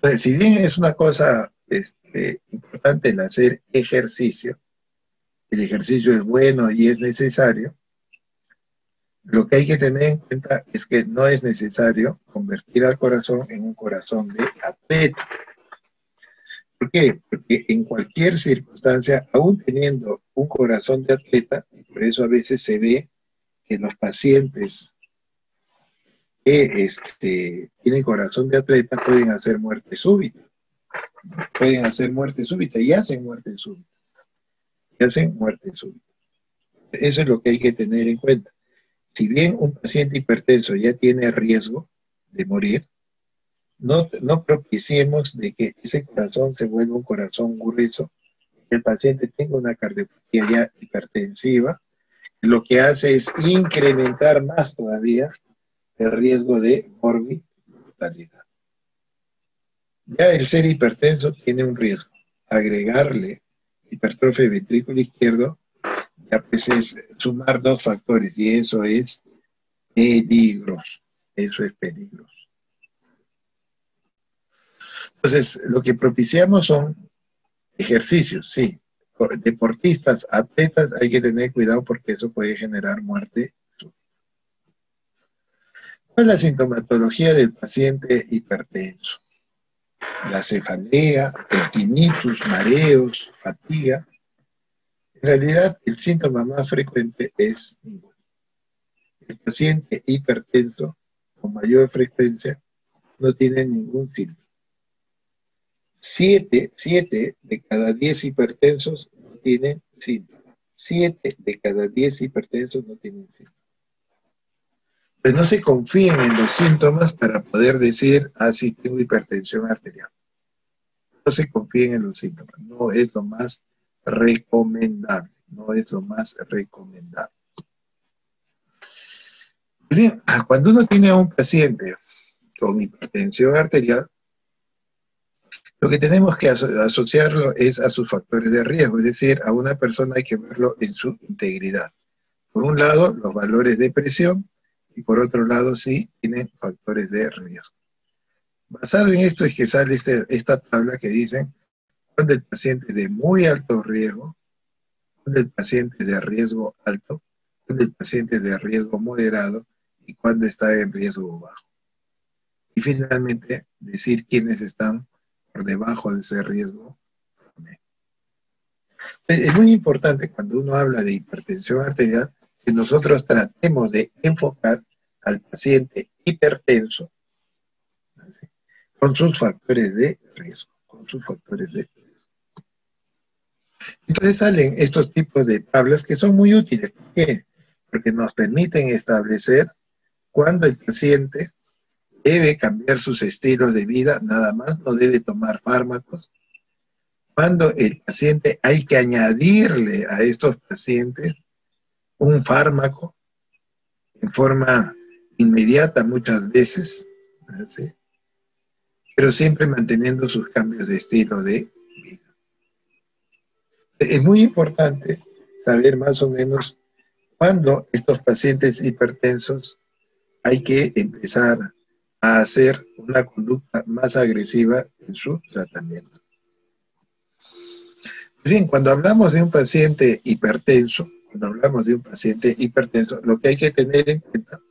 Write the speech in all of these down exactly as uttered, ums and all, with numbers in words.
Pues, si bien es una cosa este, importante el hacer ejercicio, el ejercicio es bueno y es necesario, lo que hay que tener en cuenta es que no es necesario convertir al corazón en un corazón de atleta. ¿Por qué? Porque en cualquier circunstancia, aún teniendo un corazón de atleta, y por eso a veces se ve que los pacientes que este, tienen corazón de atleta pueden hacer muerte súbita. Pueden hacer muerte súbita y hacen muerte súbita. Y hacen muerte súbita. Eso es lo que hay que tener en cuenta. Si bien un paciente hipertenso ya tiene riesgo de morir, no, no propiciemos de que ese corazón se vuelva un corazón grueso, que el paciente tenga una cardiopatía ya hipertensiva, lo que hace es incrementar más todavía el riesgo de mortalidad. Ya el ser hipertenso tiene un riesgo. Agregarle hipertrofia del ventrículo izquierdo, ya pues es sumar dos factores, y eso es peligroso. Eso es peligroso. Entonces, lo que propiciamos son ejercicios, sí. Deportistas, atletas, hay que tener cuidado porque eso puede generar muerte. ¿Cuál es la sintomatología del paciente hipertenso? La cefalea, el tinnitus, mareos, fatiga. En realidad, el síntoma más frecuente es ninguno. El paciente hipertenso, con mayor frecuencia, no tiene ningún síntoma. Siete, siete de cada diez hipertensos no tienen síntomas. Siete de cada diez hipertensos no tienen síntomas. Pues no se confíen en los síntomas para poder decir, ah, sí, tengo hipertensión arterial. No se confíen en los síntomas. No es lo más recomendable. No es lo más recomendable. Bien, cuando uno tiene a un paciente con hipertensión arterial, lo que tenemos que aso asociarlo es a sus factores de riesgo, es decir, a una persona hay que verlo en su integridad. Por un lado, los valores de presión, y por otro lado, sí, tienen factores de riesgo. Basado en esto es que sale este, esta tabla que dicen cuando el paciente es de muy alto riesgo, cuando el paciente es de riesgo alto, cuando el paciente es de riesgo moderado y cuando está en riesgo bajo. Y finalmente, decir quiénes están por debajo de ese riesgo. Es muy importante cuando uno habla de hipertensión arterial que nosotros tratemos de enfocar al paciente hipertenso, ¿vale?, con sus factores de riesgo, con sus factores de riesgo. Entonces salen estos tipos de tablas que son muy útiles. ¿Por qué? Porque nos permiten establecer cuándo el paciente debe cambiar sus estilos de vida, nada más, no debe tomar fármacos. Cuando el paciente hay que añadirle a estos pacientes un fármaco en forma inmediata muchas veces, ¿sí?, pero siempre manteniendo sus cambios de estilo de vida. Es muy importante saber más o menos cuándo estos pacientes hipertensos hay que empezar a hacer una conducta más agresiva en su tratamiento. Bien, cuando hablamos de un paciente hipertenso, cuando hablamos de un paciente hipertenso, lo que hay que tener en cuenta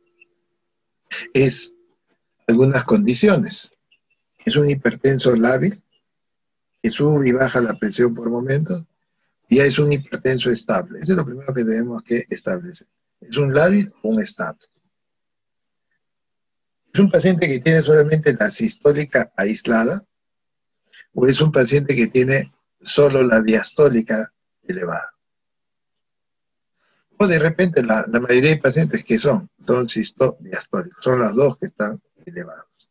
es algunas condiciones. Es un hipertenso lábil, que sube y baja la presión por momentos, y es un hipertenso estable. Eso es lo primero que tenemos que establecer. ¿Es un lábil o un estable? ¿Es un paciente que tiene solamente la sistólica aislada? ¿O es un paciente que tiene solo la diastólica elevada? O de repente la, la mayoría de pacientes que son, son sistodiastólicos, son los dos que están elevados.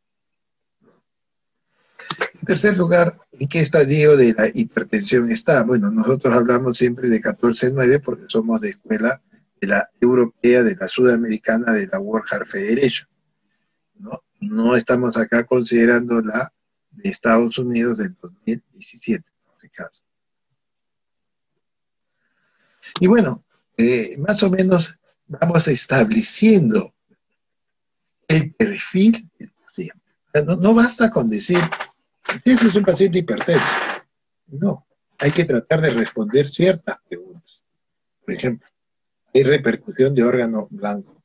En tercer lugar, ¿en qué estadio de la hipertensión está? Bueno, nosotros hablamos siempre de catorce nueve porque somos de escuela de la europea, de la sudamericana, de la World Heart Federation. No, no estamos acá considerando la de Estados Unidos del dos mil diecisiete, en este caso. Y bueno, eh, más o menos vamos estableciendo el perfil del paciente. O sea, no, no basta con decir ¿Ese es un paciente hipertenso? No. Hay que tratar de responder ciertas preguntas. Por ejemplo, ¿hay repercusión de órgano blanco?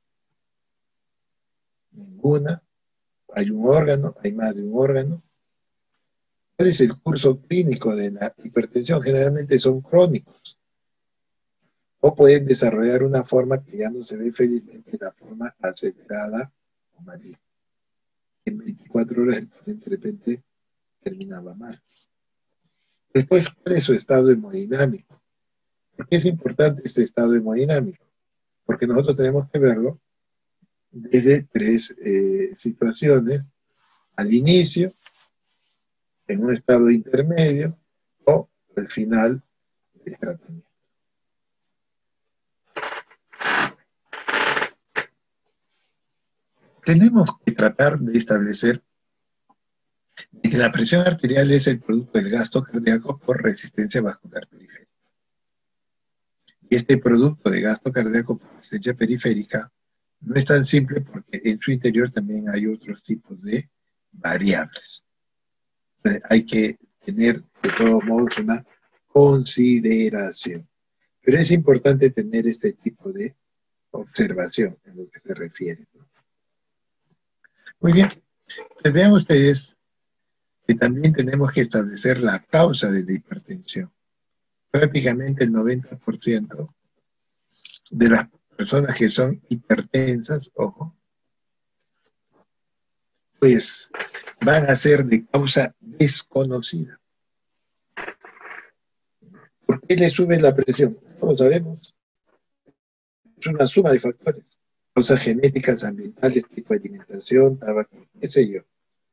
Ninguna. ¿Hay un órgano? ¿Hay más de un órgano? ¿Cuál es el curso clínico de la hipertensión? Generalmente son crónicos. O pueden desarrollar una forma que ya no se ve felizmente, la forma acelerada o maligna. En veinticuatro horas el paciente de repente terminaba mal. Después, ¿cuál es su estado hemodinámico? ¿Por qué es importante este estado hemodinámico? Porque nosotros tenemos que verlo desde tres eh, situaciones: al inicio, en un estado intermedio, o al final del tratamiento. Tenemos que tratar de establecer que la presión arterial es el producto del gasto cardíaco por resistencia vascular periférica. Y este producto de gasto cardíaco por resistencia periférica no es tan simple porque en su interior también hay otros tipos de variables. Entonces, hay que tener de todos modos una consideración. Pero es importante tener este tipo de observación en lo que se refiere, ¿no? Muy bien, pues vean ustedes que también tenemos que establecer la causa de la hipertensión. Prácticamente el noventa por ciento de las personas que son hipertensas, ojo, pues van a ser de causa desconocida. ¿Por qué le sube la presión? No lo sabemos. Es una suma de factores. Causas genéticas, ambientales, tipo de alimentación, tabaco, qué sé yo.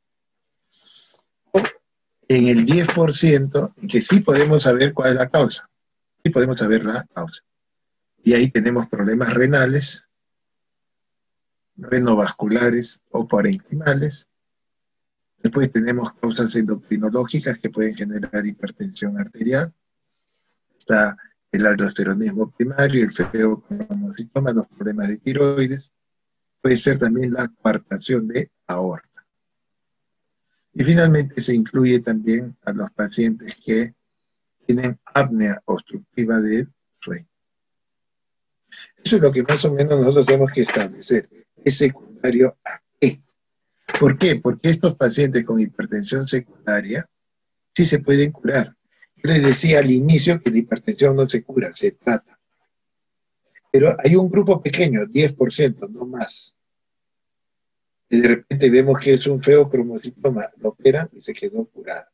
En el diez por ciento, que sí podemos saber cuál es la causa. Sí podemos saber la causa. Y ahí tenemos problemas renales, renovasculares o parenquimales. Después tenemos causas endocrinológicas que pueden generar hipertensión arterial. Está el aldosteronismo primario, el feocromocitoma, los problemas de tiroides. Puede ser también la coartación de aorta. Y finalmente se incluye también a los pacientes que tienen apnea obstructiva del sueño. Eso es lo que más o menos nosotros tenemos que establecer. Es secundario a qué. ¿Por qué? Porque estos pacientes con hipertensión secundaria sí se pueden curar. Yo les decía al inicio que la hipertensión no se cura, se trata. Pero hay un grupo pequeño, diez por ciento, no más. Y de repente vemos que es un feocromocitoma, lo operan y se quedó curado.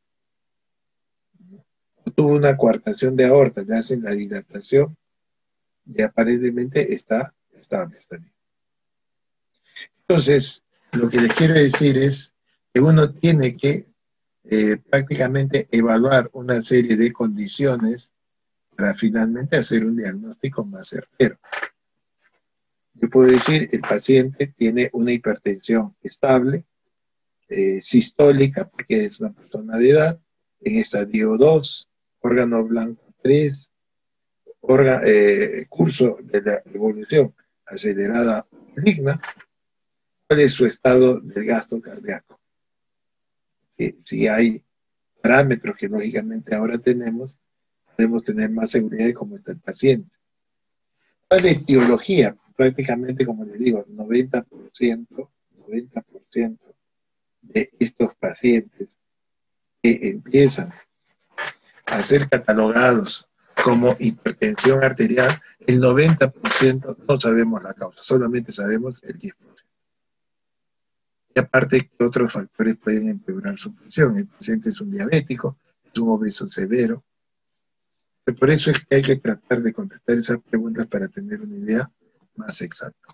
Tuvo una coartación de aorta, le hacen la dilatación y aparentemente está estable, está bien. Entonces, lo que les quiero decir es que uno tiene que eh, prácticamente evaluar una serie de condiciones para finalmente hacer un diagnóstico más certero. Yo puedo decir, el paciente tiene una hipertensión estable, eh, sistólica, porque es una persona de edad, en estadio dos, órgano blanco tres, órgano, eh, curso de la evolución acelerada maligna. ¿Cuál es su estado del gasto cardíaco? Si, si hay parámetros que lógicamente ahora tenemos, podemos tener más seguridad de cómo está el paciente. ¿Cuál es la etiología? Prácticamente, como les digo, noventa por ciento, noventa por ciento de estos pacientes que empiezan a ser catalogados como hipertensión arterial, el noventa por ciento no sabemos la causa, solamente sabemos el diez por ciento. Y aparte, ¿qué otros factores pueden empeorar su presión? El paciente es un diabético, es un obeso severo. Por eso es que hay que tratar de contestar esas preguntas para tener una idea más exacta.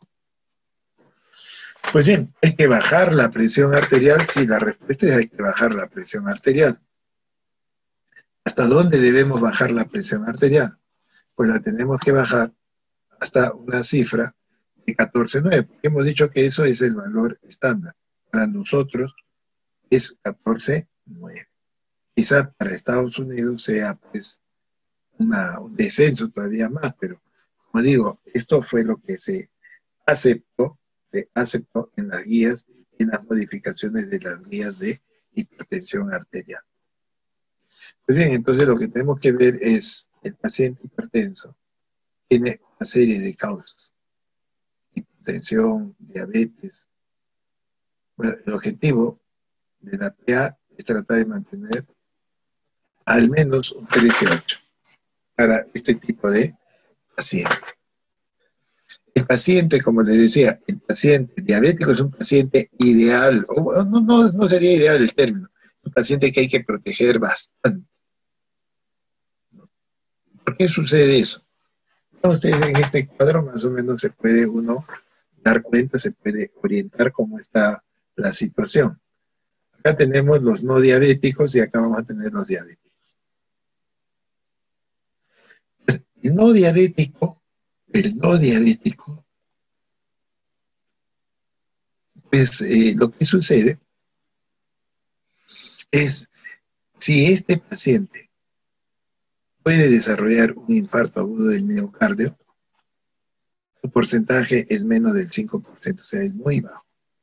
Pues bien, ¿hay que bajar la presión arterial? Sí, la respuesta es hay que bajar la presión arterial. ¿Hasta dónde debemos bajar la presión arterial? Pues la tenemos que bajar hasta una cifra de catorce punto nueve. Hemos dicho que eso es el valor estándar. Para nosotros es catorce punto nueve. Quizá para Estados Unidos sea pues una, un descenso todavía más, pero como digo, esto fue lo que se aceptó, se aceptó en las guías y en las modificaciones de las guías de hipertensión arterial. Pues bien, entonces lo que tenemos que ver es el paciente hipertenso tiene una serie de causas: hipertensión, diabetes. Bueno, el objetivo de la P A es tratar de mantener al menos un T S ocho para este tipo de paciente. El paciente, como les decía, el paciente diabético es un paciente ideal, o no, no, no sería ideal el término, un paciente que hay que proteger bastante. ¿Por qué sucede eso? Entonces, en este cuadro más o menos se puede uno dar cuenta, se puede orientar cómo está la situación. Acá tenemos los no diabéticos y acá vamos a tener los diabéticos. El no diabético, el no diabético, pues eh, lo que sucede es, si este paciente puede desarrollar un infarto agudo del miocardio, su porcentaje es menos del cinco por ciento, o sea, es muy bajo.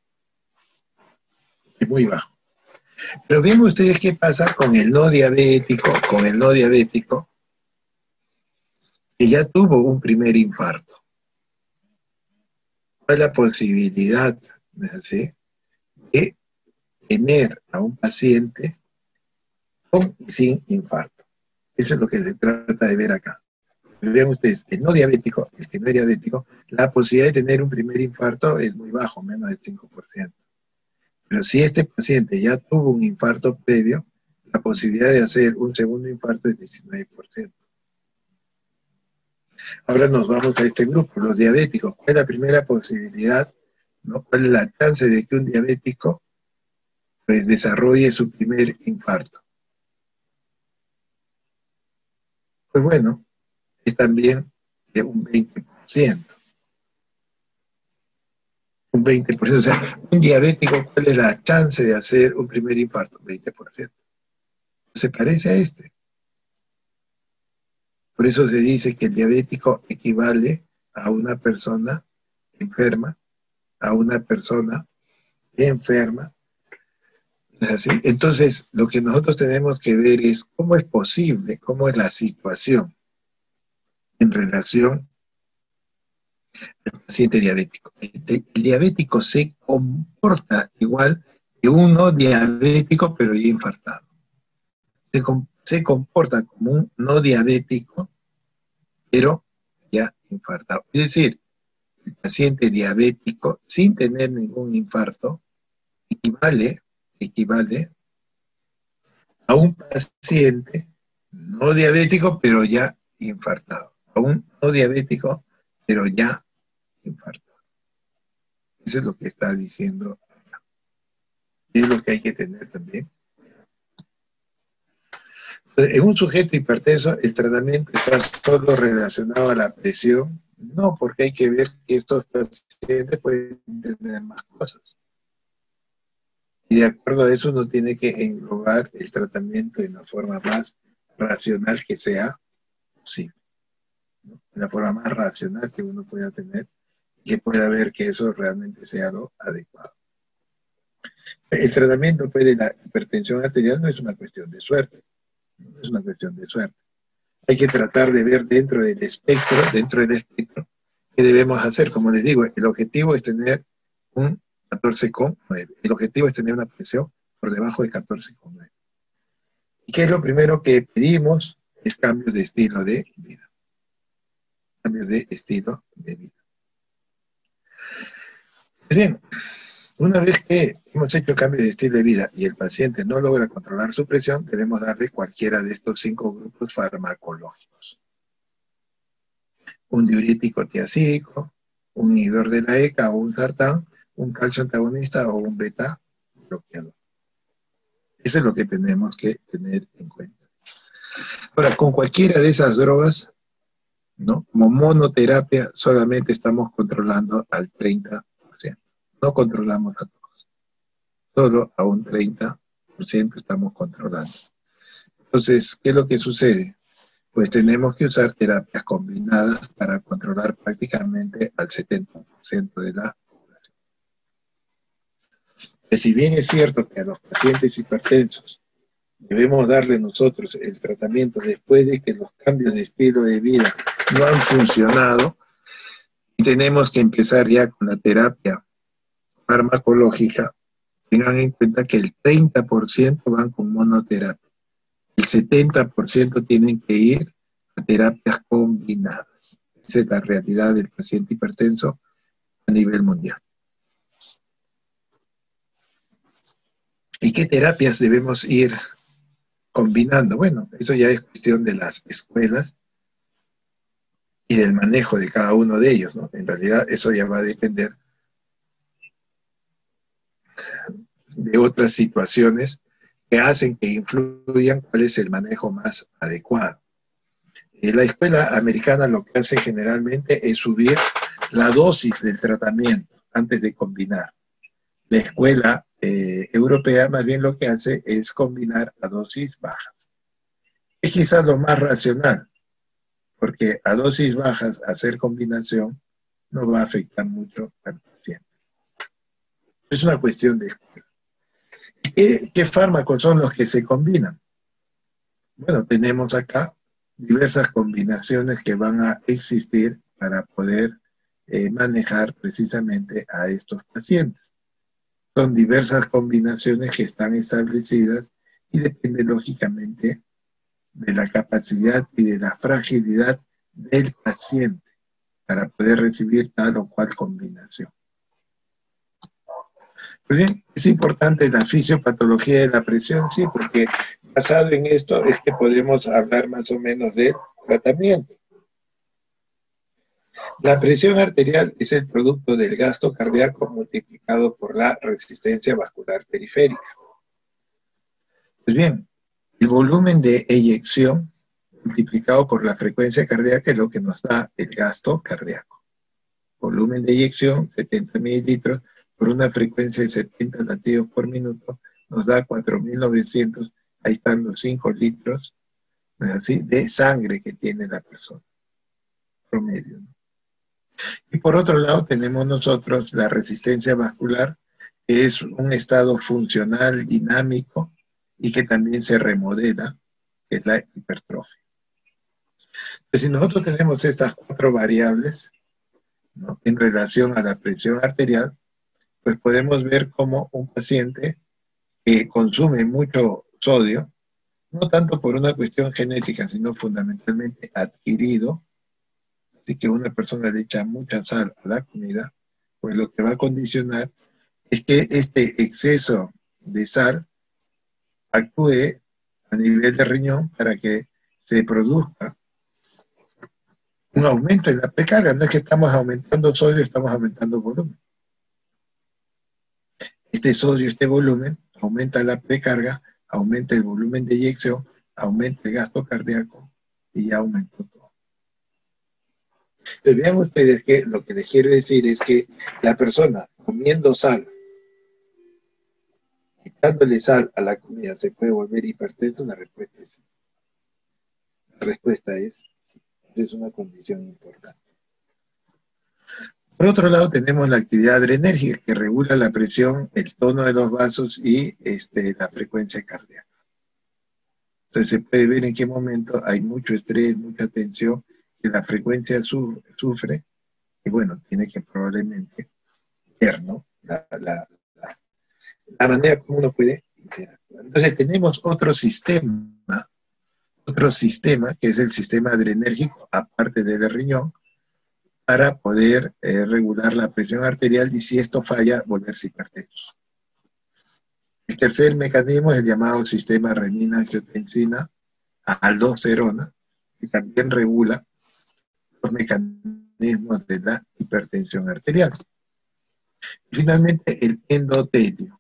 Es muy bajo. Pero ven ustedes qué pasa con el no diabético, con el no diabético, que ya tuvo un primer infarto. ¿Cuál es la posibilidad, ¿sí?, de tener a un paciente con y sin infarto? Eso es lo que se trata de ver acá. Vean ustedes, el no diabético, el que no es diabético, la posibilidad de tener un primer infarto es muy bajo, menos del cinco por ciento. Pero si este paciente ya tuvo un infarto previo, la posibilidad de hacer un segundo infarto es diecinueve por ciento. Ahora nos vamos a este grupo, los diabéticos. ¿Cuál es la primera posibilidad, ¿no? ¿Cuál es la chance de que un diabético pues desarrolle su primer infarto? Pues bueno, es también de un veinte por ciento. Un veinte por ciento. O sea, un diabético, ¿cuál es la chance de hacer un primer infarto? veinte por ciento. Se parece a este. Por eso se dice que el diabético equivale a una persona enferma, a una persona enferma. ¿Es así? Entonces, lo que nosotros tenemos que ver es cómo es posible, cómo es la situación en relación al paciente diabético. El, el diabético se comporta igual que un no diabético, pero ya infartado. Se, com se comporta como un no diabético, pero ya infartado. Es decir, el paciente diabético, sin tener ningún infarto, equivale, equivale a un paciente no diabético, pero ya infartado. A un no diabético, pero ya infartado. Eso es lo que está diciendo acá. Y es lo que hay que tener también. En un sujeto hipertenso, el tratamiento está solo relacionado a la presión. No, porque hay que ver que estos pacientes pueden tener más cosas. Y de acuerdo a eso uno tiene que englobar el tratamiento de una forma más racional que sea posible, ¿no? De la forma más racional que uno pueda tener y que pueda ver que eso realmente sea lo adecuado. El tratamiento pues, de la hipertensión arterial no es una cuestión de suerte, no es una cuestión de suerte. Hay que tratar de ver dentro del espectro, dentro del espectro, qué debemos hacer. Como les digo, el objetivo es tener un catorce coma nueve. El objetivo es tener una presión por debajo de catorce coma nueve. ¿Y qué es lo primero que pedimos? Es cambios de estilo de vida. Cambios de estilo de vida. Bien, una vez que hemos hecho cambios de estilo de vida y el paciente no logra controlar su presión, debemos darle cualquiera de estos cinco grupos farmacológicos. Un diurético tiazídico, un inhibidor de la E C A o un sartán, un calcio antagonista o un beta bloqueador. Eso es lo que tenemos que tener en cuenta. Ahora, con cualquiera de esas drogas, ¿no?, como monoterapia, solamente estamos controlando al treinta por ciento. No controlamos a todos. Solo a un treinta por ciento estamos controlando. Entonces, ¿qué es lo que sucede? Pues tenemos que usar terapias combinadas para controlar prácticamente al setenta por ciento de la población. Que si bien es cierto que a los pacientes hipertensos debemos darle nosotros el tratamiento después de que los cambios de estilo de vida no han funcionado, y tenemos que empezar ya con la terapia farmacológica, tengan en cuenta que el treinta por ciento van con monoterapia, el setenta por ciento tienen que ir a terapias combinadas. Esa es la realidad del paciente hipertenso a nivel mundial. ¿Y qué terapias debemos ir combinando? Bueno, eso ya es cuestión de las escuelas y del manejo de cada uno de ellos, ¿no? En realidad eso ya va a depender de otras situaciones que hacen que influyan cuál es el manejo más adecuado. Eh, la escuela americana lo que hace generalmente es subir la dosis del tratamiento antes de combinar. La escuela eh, europea más bien lo que hace es combinar a dosis bajas. Es quizás lo más racional, porque a dosis bajas hacer combinación no va a afectar mucho al paciente. Es una cuestión de escuela. ¿Qué, qué fármacos son los que se combinan? Bueno, tenemos acá diversas combinaciones que van a existir para poder eh, manejar precisamente a estos pacientes. Son diversas combinaciones que están establecidas y depende lógicamente de la capacidad y de la fragilidad del paciente para poder recibir tal o cual combinación. Pues bien, es importante la fisiopatología de la presión, sí, porque basado en esto es que podemos hablar más o menos del tratamiento. La presión arterial es el producto del gasto cardíaco multiplicado por la resistencia vascular periférica. Pues bien, el volumen de eyección multiplicado por la frecuencia cardíaca es lo que nos da el gasto cardíaco. Volumen de eyección, setenta mililitros, por una frecuencia de setenta latidos por minuto, nos da cuatro mil novecientos, ahí están los cinco litros, ¿no es así?, de sangre que tiene la persona, promedio, ¿no? Y por otro lado tenemos nosotros la resistencia vascular, que es un estado funcional, dinámico, y que también se remodela, que es la hipertrofia. Pues si nosotros tenemos estas cuatro variables, ¿no?, en relación a la presión arterial, pues podemos ver cómo un paciente que consume mucho sodio, no tanto por una cuestión genética, sino fundamentalmente adquirido, así que una persona le echa mucha sal a la comida, pues lo que va a condicionar es que este exceso de sal actúe a nivel de riñón para que se produzca un aumento en la precarga. No es que estamos aumentando sodio, estamos aumentando volumen. Este sodio, este volumen, aumenta la precarga, aumenta el volumen de eyección, aumenta el gasto cardíaco y ya aumentó todo. Entonces vean ustedes que lo que les quiero decir es que la persona comiendo sal, quitándole sal a la comida, ¿se puede volver hipertenso? La respuesta es sí. La respuesta es sí. Esa es una condición importante. Por otro lado, tenemos la actividad adrenérgica que regula la presión, el tono de los vasos y este, la frecuencia cardíaca. Entonces se puede ver en qué momento hay mucho estrés, mucha tensión, que la frecuencia su, sufre, y bueno, tiene que probablemente ver, ¿no?, la, la, la, la manera como uno puede interactuar. Entonces tenemos otro sistema, otro sistema, que es el sistema adrenérgico, aparte del riñón, para poder eh, regular la presión arterial y si esto falla, volverse hipertenso. El tercer mecanismo es el llamado sistema renina-angiotensina aldosterona, que también regula los mecanismos de la hipertensión arterial. Y finalmente, el endotelio.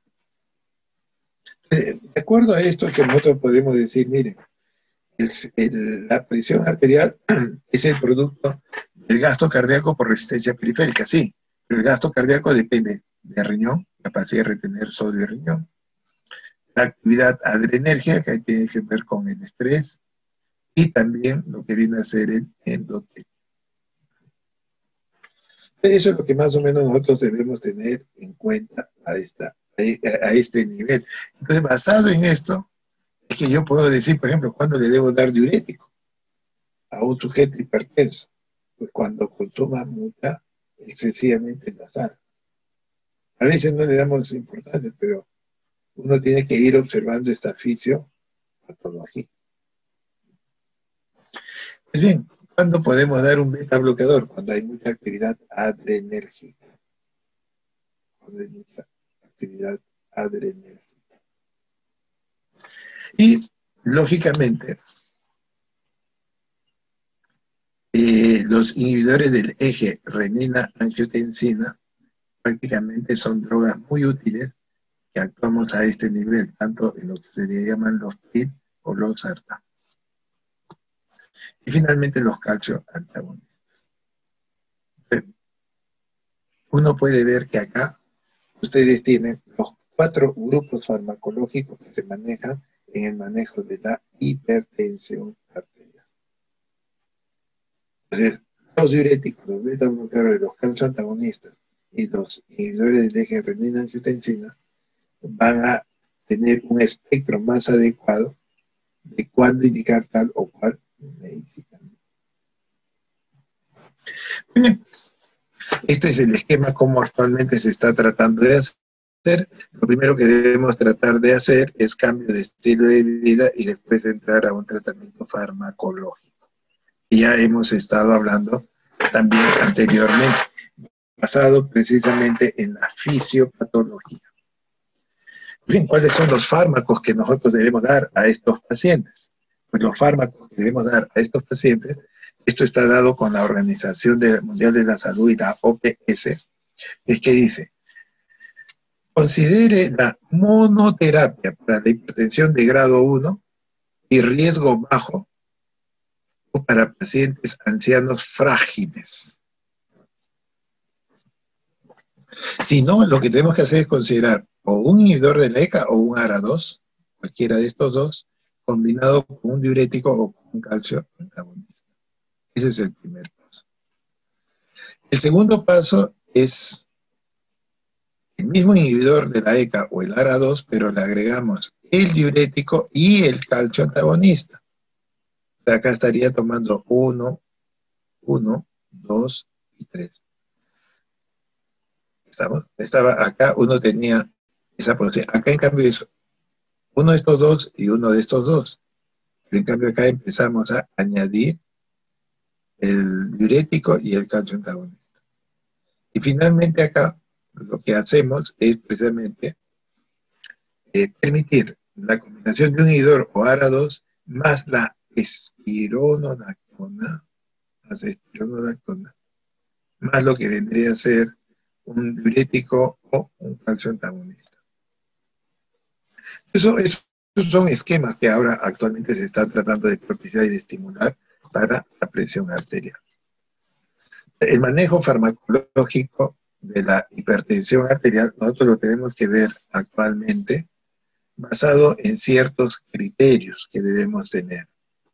De acuerdo a esto que nosotros podemos decir, miren, el, el, la presión arterial es el producto del gasto cardíaco por resistencia periférica, sí, pero el gasto cardíaco depende del riñón, capacidad de retener sodio del riñón, la actividad adrenérgica, que tiene que ver con el estrés, y también lo que viene a ser el endotelio. Eso es lo que más o menos nosotros debemos tener en cuenta a esta a, a este nivel. Entonces, basado en esto, es que yo puedo decir, por ejemplo, ¿cuándo le debo dar diurético a un sujeto hipertenso? Pues cuando consuma mucha, excesivamente la sal. A veces no le damos importancia, pero uno tiene que ir observando esta fisiopatología. Pues bien, ¿cuándo podemos dar un beta bloqueador? Cuando hay mucha actividad adrenérgica. Cuando hay mucha actividad adrenérgica. Y, lógicamente, eh, los inhibidores del eje renina-angiotensina prácticamente son drogas muy útiles que actuamos a este nivel, tanto en lo que se le llaman los P I D o los SARTA. Y finalmente los calcio antagonistas. Uno puede ver que acá ustedes tienen los cuatro grupos farmacológicos que se manejan en el manejo de la hipertensión arterial. Entonces, los diuréticos, los beta bloqueadores, los calcio antagonistas y los inhibidores del eje renina-angiotensina van a tener un espectro más adecuado de cuándo indicar tal o cual medicamento. Bien, este es el esquema como actualmente se está tratando de hacer. Lo primero que debemos tratar de hacer es cambio de estilo de vida y después entrar a un tratamiento farmacológico. Y ya hemos estado hablando también anteriormente, basado precisamente en la fisiopatología. Bien, ¿cuáles son los fármacos que nosotros debemos dar a estos pacientes? Pues los fármacos que debemos dar a estos pacientes, esto está dado con la Organización Mundial de la Salud y la O P S, es que dice, considere la monoterapia para la hipertensión de grado uno y riesgo bajo o para pacientes ancianos frágiles. Si no, lo que tenemos que hacer es considerar o un inhibidor de la E C A o un A R A dos, cualquiera de estos dos, combinado con un diurético o con un calcio antagonista. Ese es el primer paso. El segundo paso es el mismo inhibidor de la E C A o el A R A dos, pero le agregamos el diurético y el calcio antagonista. O sea, acá estaría tomando uno, uno, dos y tres. ¿Estamos? Estaba acá, uno tenía esa posibilidad. Acá en cambio es uno de estos dos y uno de estos dos. Pero en cambio acá empezamos a añadir el diurético y el calcio antagonista. Y finalmente acá lo que hacemos es precisamente eh, permitir la combinación de un inhibidor o A R A dos más la espironolactona, más espironolactona, más lo que vendría a ser un diurético o un calcio antagonista. Eso, esos son esquemas que ahora actualmente se están tratando de propiciar y de estimular para la presión arterial. El manejo farmacológico de la hipertensión arterial, nosotros lo tenemos que ver actualmente basado en ciertos criterios que debemos tener.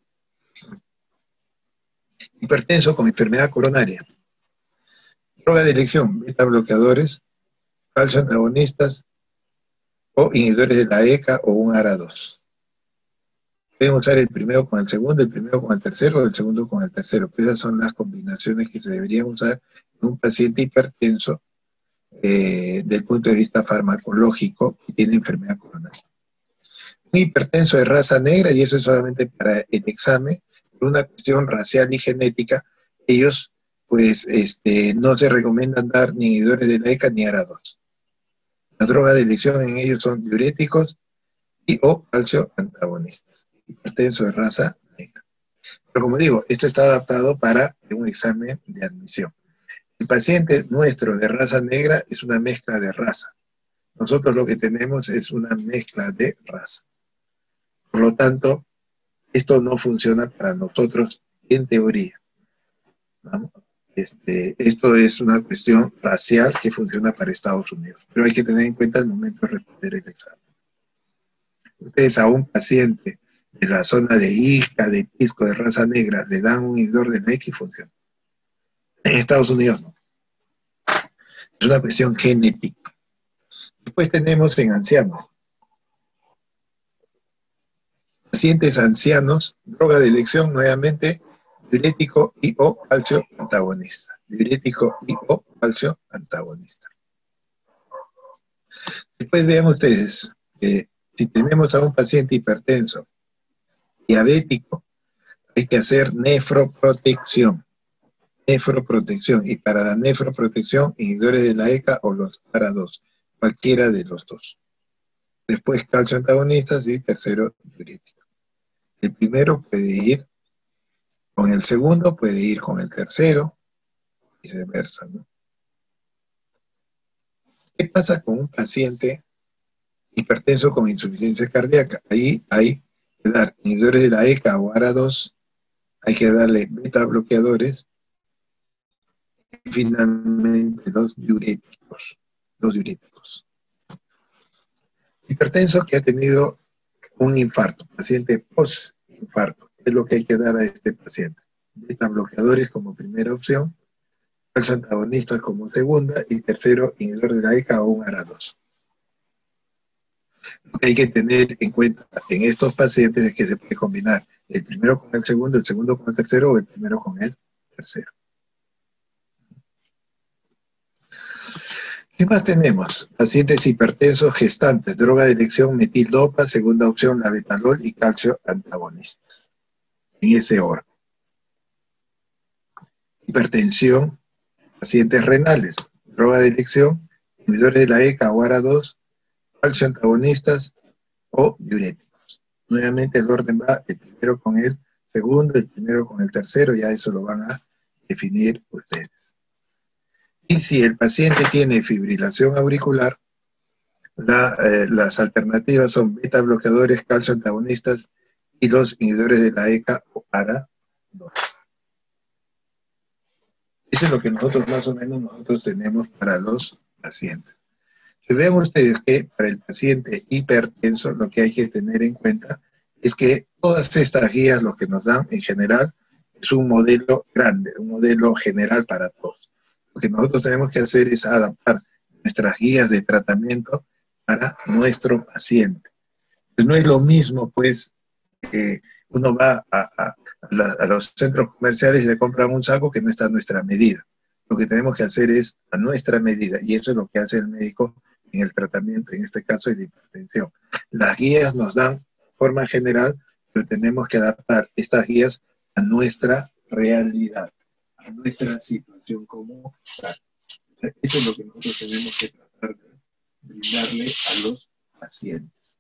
Hipertenso con enfermedad coronaria. Droga de elección, beta bloqueadores, calcio antagonistas o inhibidores de la E C A o un A R A dos. Pueden usar el primero con el segundo, el primero con el tercero o el segundo con el tercero. Pues esas son las combinaciones que se deberían usar en un paciente hipertenso eh, desde el punto de vista farmacológico que tiene enfermedad coronaria. Un hipertenso de raza negra, y eso es solamente para el examen, por una cuestión racial y genética, ellos pues este, no se recomiendan dar ni inhibidores de la E C A ni A R A dos. Las drogas de elección en ellos son diuréticos y o calcio antagonistas. Hipertenso de raza negra. Pero como digo, esto está adaptado para un examen de admisión. El paciente nuestro de raza negra es una mezcla de raza. Nosotros lo que tenemos es una mezcla de raza. Por lo tanto, esto no funciona para nosotros en teoría, ¿no? Este, esto es una cuestión racial que funciona para Estados Unidos, pero hay que tener en cuenta el momento de responder el examen. Ustedes a un paciente de la zona de Ica, de Pisco, de raza negra, le dan un inhibidor de la E C A y funciona. En Estados Unidos no. Es una cuestión genética. Después tenemos en ancianos. Pacientes ancianos, droga de elección nuevamente, diurético y o calcio antagonista. Diurético y o calcio antagonista. Después vean ustedes que si tenemos a un paciente hipertenso, diabético, hay que hacer nefroprotección. Nefroprotección. Y para la nefroprotección, inhibidores de la E C A o los A R A dos. Cualquiera de los dos. Después calcio antagonistas y tercero diurético. El primero puede ir con el segundo, puede ir con el tercero, y viceversa, ¿no? ¿Qué pasa con un paciente hipertenso con insuficiencia cardíaca? Ahí hay que dar inhibidores de la E C A o A R A dos, hay que darle beta bloqueadores y finalmente los diuréticos. Los diuréticos. Hipertenso que ha tenido un infarto, paciente post-infarto. ¿Qué es lo que hay que dar a este paciente? Beta bloqueadores como primera opción, calcio antagonistas como segunda y tercero, inhibidor de la E C A o un A R A dos. Lo que hay que tener en cuenta en estos pacientes es que se puede combinar el primero con el segundo, el segundo con el tercero o el primero con el tercero. ¿Qué más tenemos? Pacientes hipertensos gestantes, droga de elección metildopa, segunda opción labetalol y calcio antagonistas. En ese orden. Hipertensión, pacientes renales, droga de elección, inhibidores de la E C A o A R A dos, calcio antagonistas o diuréticos. Nuevamente el orden va el primero con el segundo, el primero con el tercero, ya eso lo van a definir ustedes. Y si el paciente tiene fibrilación auricular, la, eh, las alternativas son beta bloqueadores, calcio antagonistas y los inhibidores de la E C A o A R A dos. Eso es lo que nosotros más o menos nosotros tenemos para los pacientes. Y vean ustedes que para el paciente hipertenso lo que hay que tener en cuenta es que todas estas guías lo que nos dan en general es un modelo grande, un modelo general para todos. Lo que nosotros tenemos que hacer es adaptar nuestras guías de tratamiento para nuestro paciente. Pues no es lo mismo, pues, eh, uno va a, a, a, la, a los centros comerciales y le compran un saco que no está a nuestra medida. Lo que tenemos que hacer es a nuestra medida, y eso es lo que hace el médico en el tratamiento, en este caso de la hipertensión. Las guías nos dan forma general, pero tenemos que adaptar estas guías a nuestra realidad, a nuestra situación como tal. Eso es lo que nosotros tenemos que tratar de brindarle a los pacientes.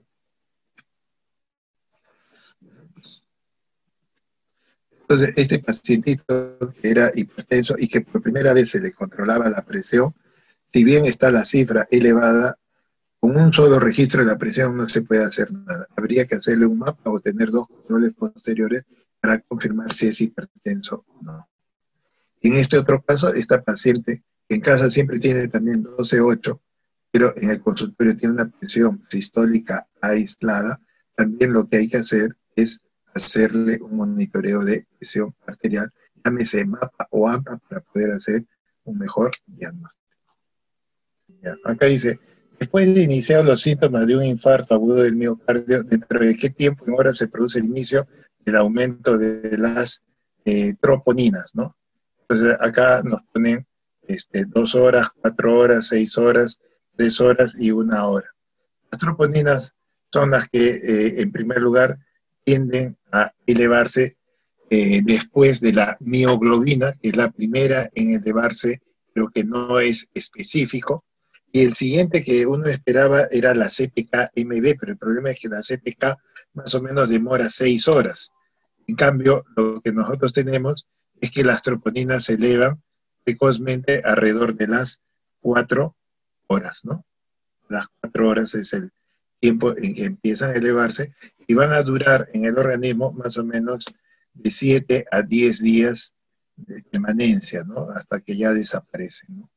Entonces, este pacientito que era hipertenso y que por primera vez se le controlaba la presión, si bien está la cifra elevada, con un solo registro de la presión no se puede hacer nada. Habría que hacerle un mapa o tener dos controles posteriores para confirmar si es hipertenso o no. En este otro caso, esta paciente, que en casa siempre tiene también doce ocho, pero en el consultorio tiene una presión sistólica aislada, también lo que hay que hacer es hacerle un monitoreo de presión arterial, llámese mapa o AMPA, para poder hacer un mejor diagnóstico. Ya, acá dice, después de iniciar los síntomas de un infarto agudo del miocardio, ¿dentro de qué tiempo en horas se produce el inicio del aumento de las eh, troponinas, ¿no? Entonces acá nos ponen este, dos horas, cuatro horas, seis horas, tres horas y una hora. Las troponinas son las que, eh, en primer lugar, tienden a elevarse eh, después de la mioglobina, que es la primera en elevarse, pero que no es específico. Y el siguiente que uno esperaba era la C P K M B, pero el problema es que la C P K más o menos demora seis horas. En cambio, lo que nosotros tenemos es que las troponinas se elevan precozmente alrededor de las cuatro horas, ¿no? Las cuatro horas es el tiempo en que empiezan a elevarse y van a durar en el organismo más o menos de siete a diez días de permanencia, ¿no? Hasta que ya desaparecen, ¿no?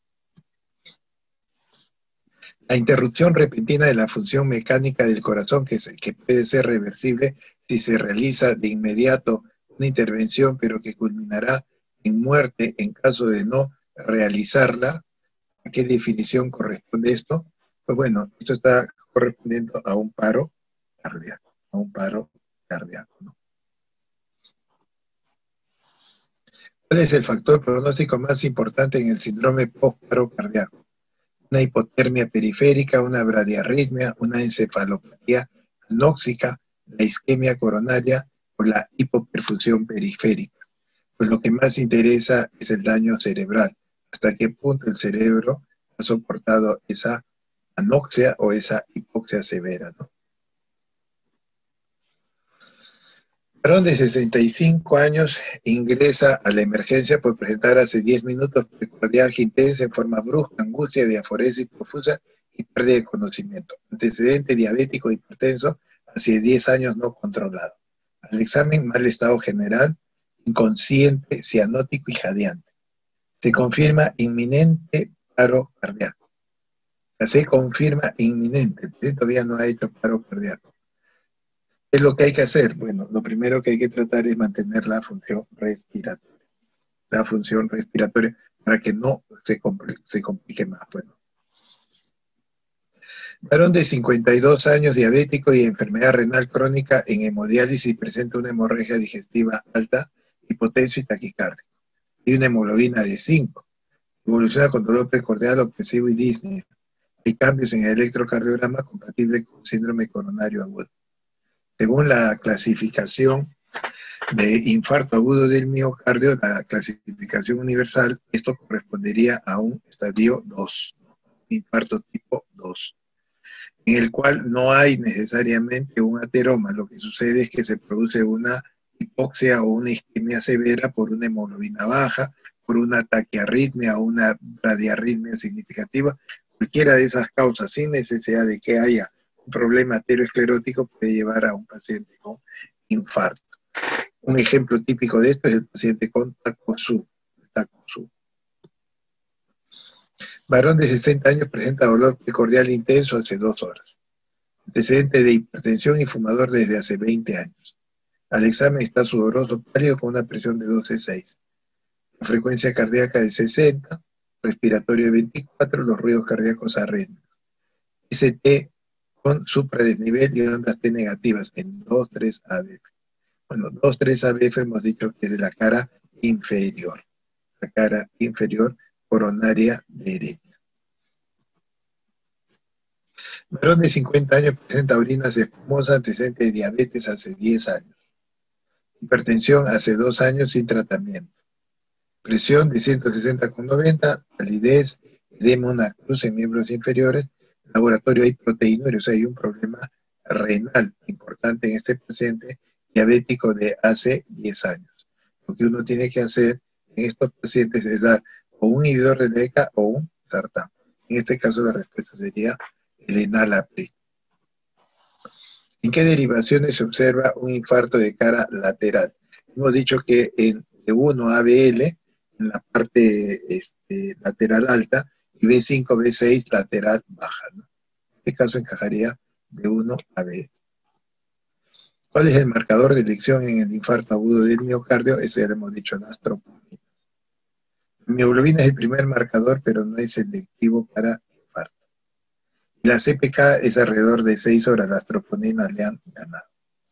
La interrupción repentina de la función mecánica del corazón, que, se, que puede ser reversible si se realiza de inmediato una intervención, pero que culminará en muerte en caso de no realizarla. ¿A qué definición corresponde esto? Pues bueno, esto está correspondiendo a un paro cardíaco, a un paro cardíaco, ¿no? ¿Cuál es el factor pronóstico más importante en el síndrome post-paro cardíaco? Una hipotermia periférica, una bradiarritmia, una encefalopatía anóxica, la isquemia coronaria o la hipoperfusión periférica. Pues lo que más interesa es el daño cerebral. ¿Hasta qué punto el cerebro ha soportado esa anoxia o esa hipoxia severa, ¿no? Varón de sesenta y cinco años ingresa a la emergencia por presentar hace diez minutos precordialgia intensa en forma brusca, angustia, diaforesis profusa y pérdida de conocimiento. Antecedente diabético hipertenso, hace diez años no controlado. Al examen, mal estado general, inconsciente, cianótico y jadeante. Se confirma inminente paro cardíaco. Se confirma inminente, todavía no ha hecho paro cardíaco. ¿Qué es lo que hay que hacer? Bueno, lo primero que hay que tratar es mantener la función respiratoria. La función respiratoria para que no se, compl se complique más. Bueno. Varón de cincuenta y dos años, diabético y enfermedad renal crónica en hemodiálisis, presenta una hemorragia digestiva alta, hipotenso y taquicárdico. Y una hemoglobina de cinco. Evoluciona con dolor precordial, opresivo y disnea. Hay cambios en el electrocardiograma compatible con síndrome coronario agudo. Según la clasificación de infarto agudo del miocardio, la clasificación universal, esto correspondería a un estadio dos, infarto tipo dos, en el cual no hay necesariamente un ateroma. Lo que sucede es que se produce una hipoxia o una isquemia severa por una hemoglobina baja, por una taquiarritmia o una bradiarritmia significativa. Cualquiera de esas causas, sin necesidad de que haya un problema ateroesclerótico, puede llevar a un paciente con infarto. Un ejemplo típico de esto es el paciente con Takotsu. Takotsu. Varón de sesenta años presenta dolor precordial intenso hace dos horas. Antecedente de hipertensión y fumador desde hace veinte años. Al examen está sudoroso, pálido con una presión de doce punto seis. La frecuencia cardíaca de sesenta, respiratorio de veinticuatro, los ruidos cardíacos arrítmicos. S T con supradesnivel y ondas T negativas en dos tres A B F. Bueno, dos tres A B F hemos dicho que es de la cara inferior. La cara inferior coronaria derecha. Varón de cincuenta años presenta orinas espumosas, antecedente de diabetes hace diez años. Hipertensión hace dos años sin tratamiento. Presión de ciento sesenta con noventa, palidez, edema, una cruz en miembros inferiores. Laboratorio hay proteinúria, o sea, hay un problema renal importante en este paciente diabético de hace diez años. Lo que uno tiene que hacer en estos pacientes es dar o un inhibidor de E C A o un sartán. En este caso la respuesta sería el enalapril. ¿En qué derivaciones se observa un infarto de cara lateral? Hemos dicho que en B uno A B L, en la parte este, lateral alta, y B cinco B seis lateral baja, ¿no? En este caso encajaría B uno A B L. ¿Cuál es el marcador de elección en el infarto agudo del miocardio? Eso ya lo hemos dicho, la troponina. La mioglobina es el primer marcador, pero no es selectivo para infarto. La C P K es alrededor de seis horas, las troponinas le han ganado.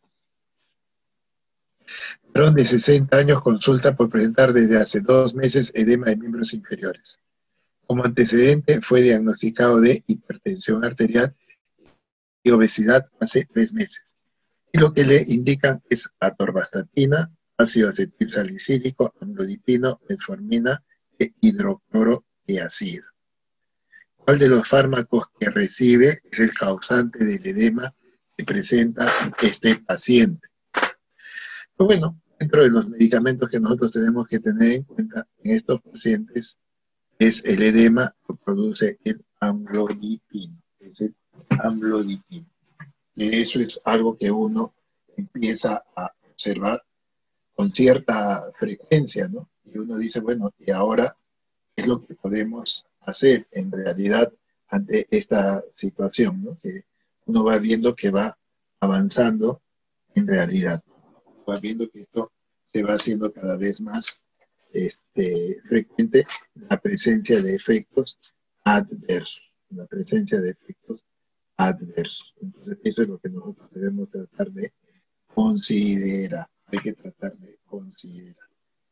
Varón de sesenta años consulta por presentar desde hace dos meses edema de miembros inferiores. Como antecedente fue diagnosticado de hipertensión arterial y obesidad hace tres meses. Y lo que le indican es atorvastatina, ácido acetil salicílico, amlodipino, metformina e hidroclorotiazida. ¿Cuál de los fármacos que recibe es el causante del edema que presenta este paciente? Pues bueno, dentro de los medicamentos que nosotros tenemos que tener en cuenta en estos pacientes es el edema que produce el amlodipino. Es el amlodipino. Y eso es algo que uno empieza a observar con cierta frecuencia, ¿no? Y uno dice, bueno, ¿y ahora qué es lo que podemos hacer en realidad ante esta situación, ¿no? Que uno va viendo que va avanzando en realidad. Va viendo que esto se va haciendo cada vez más este, frecuente, la presencia de efectos adversos. en la presencia de efectos adversos. Entonces, eso es lo que nosotros debemos tratar de considerar. Hay que tratar de considerar.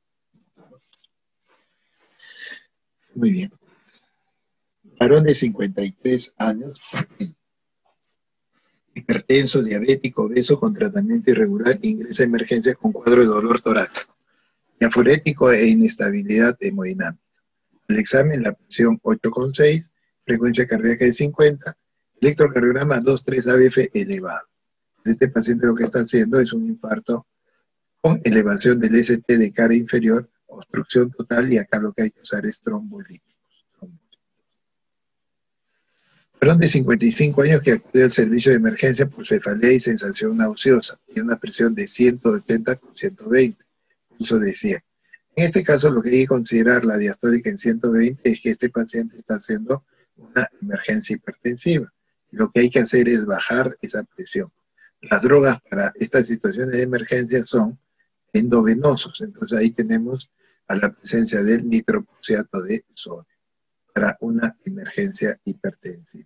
Muy bien. Varón de cincuenta y tres años, hipertenso, diabético, obeso, con tratamiento irregular, ingresa a emergencia con cuadro de dolor torácico, diaforético e inestabilidad hemodinámica. El examen, la presión ocho coma seis, frecuencia cardíaca de cincuenta, electrocardiograma dos punto tres A B F elevado. Este paciente lo que está haciendo es un infarto con elevación del S T de cara inferior, obstrucción total, y acá lo que hay que usar es trombolíticos. Varón de cincuenta y cinco años que acude al servicio de emergencia por cefalea y sensación nauseosa, y una presión de ciento ochenta con ciento veinte, pulso de cien. En este caso, lo que hay que considerar la diastólica en ciento veinte es que este paciente está haciendo una emergencia hipertensiva. Lo que hay que hacer es bajar esa presión. Las drogas para estas situaciones de emergencia son endovenosos. Entonces ahí tenemos a la presencia del nitroprusiato de sodio para una emergencia hipertensiva.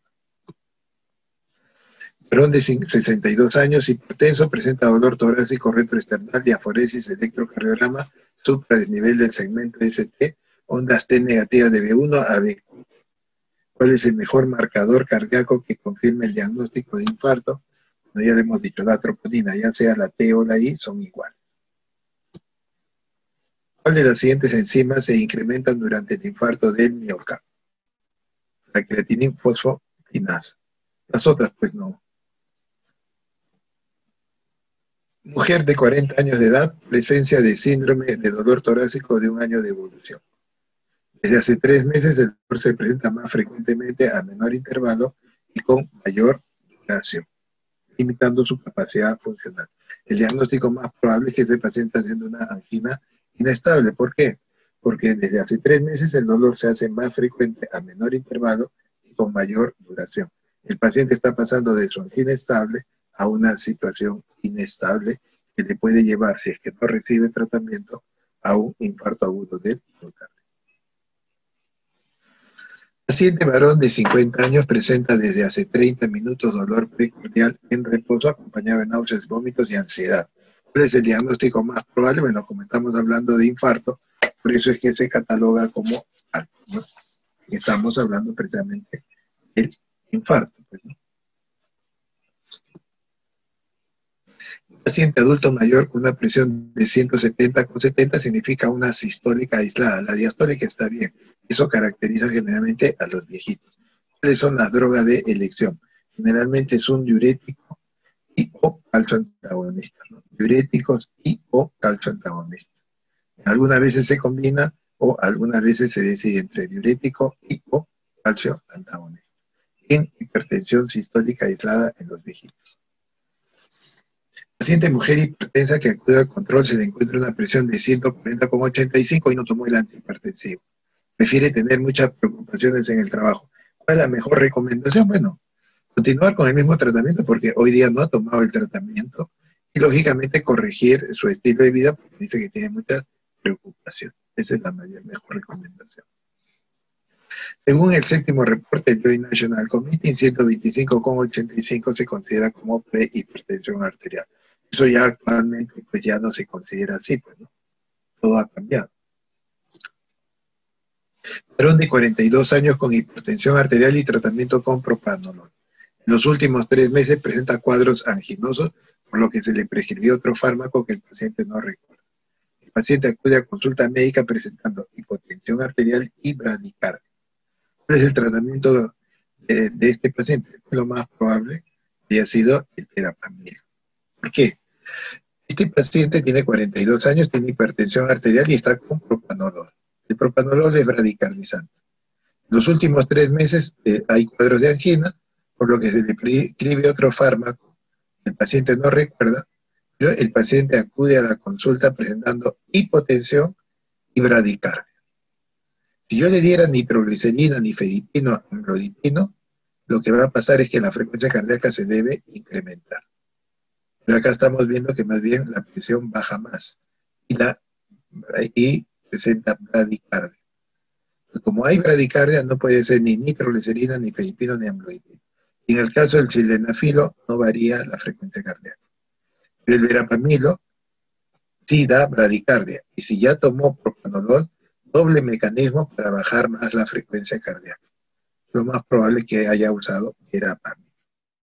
Varón de sesenta y dos años, hipertenso, presenta dolor torácico retroesternal, diaforesis, electrocardiograma, supradesnivel del segmento S T, ondas T negativas de B uno a B cuatro. ¿Cuál es el mejor marcador cardíaco que confirme el diagnóstico de infarto? Bueno, ya le hemos dicho, la troponina, ya sea la T o la I, son iguales. ¿Cuál de las siguientes enzimas se incrementan durante el infarto del miocardio? La creatinina fosfokinasa. Las otras, pues no. Mujer de cuarenta años de edad, presencia de síndrome de dolor torácico de un año de evolución. Desde hace tres meses el dolor se presenta más frecuentemente a menor intervalo y con mayor duración, limitando su capacidad funcional. El diagnóstico más probable es que este paciente está haciendo una angina inestable. ¿Por qué? Porque desde hace tres meses el dolor se hace más frecuente a menor intervalo y con mayor duración. El paciente está pasando de su angina estable a una situación inestable que le puede llevar, si es que no recibe tratamiento, a un infarto agudo del miocardio. Paciente varón de cincuenta años presenta desde hace treinta minutos dolor precordial en reposo acompañado de náuseas, vómitos y ansiedad. ¿Cuál es el diagnóstico más probable? Bueno, como estamos hablando de infarto, por eso es que se cataloga como alto, ¿no? Estamos hablando precisamente del infarto, pues, ¿no? Paciente adulto mayor con una presión de ciento setenta con setenta significa una sistólica aislada. La diastólica está bien. Eso caracteriza generalmente a los viejitos. ¿Cuáles son las drogas de elección? Generalmente es un diurético y o calcioantagonista, ¿no? Diuréticos y o calcioantagonistas. Algunas veces se combina o algunas veces se decide entre diurético y o calcioantagonista. En hipertensión sistólica aislada en los viejitos. Paciente mujer hipertensa que acude al control se le encuentra una presión de ciento cuarenta con ochenta y cinco y no tomó el antihipertensivo. Prefiere tener muchas preocupaciones en el trabajo. ¿Cuál es la mejor recomendación? Bueno, continuar con el mismo tratamiento porque hoy día no ha tomado el tratamiento y lógicamente corregir su estilo de vida porque dice que tiene mucha preocupación. Esa es la mayor, mejor recomendación. Según el séptimo reporte del Joint National Committee, ciento veinticinco con ochenta y cinco se considera como prehipertensión arterial. Eso ya actualmente pues ya no se considera así, pues, ¿no? Todo ha cambiado. Varón de cuarenta y dos años con hipertensión arterial y tratamiento con propranolol. En los últimos tres meses presenta cuadros anginosos, por lo que se le prescribió otro fármaco que el paciente no recuerda. El paciente acude a consulta médica presentando hipotensión arterial y bradicardia. ¿Cuál es el tratamiento de, de este paciente? Lo más probable haya sido el verapamil. ¿Por qué? Este paciente tiene cuarenta y dos años, tiene hipertensión arterial y está con propranolol. El propranolol es bradicardizante. En los últimos tres meses eh, hay cuadros de angina, por lo que se le prescribe otro fármaco. El paciente no recuerda, pero el paciente acude a la consulta presentando hipotensión y bradicardia. Si yo le diera nitroglicerina, nifedipino, amlodipino, lo que va a pasar es que la frecuencia cardíaca se debe incrementar. Pero acá estamos viendo que más bien la presión baja más y, la, y presenta bradicardia. Como hay bradicardia, no puede ser ni nitroglicerina, ni fenilpino, ni amlodipino. Y en el caso del sildenafilo, no varía la frecuencia cardíaca. Pero el verapamilo sí da bradicardia. Y si ya tomó propanolol, doble mecanismo para bajar más la frecuencia cardíaca. Lo más probable es que haya usado verapamilo.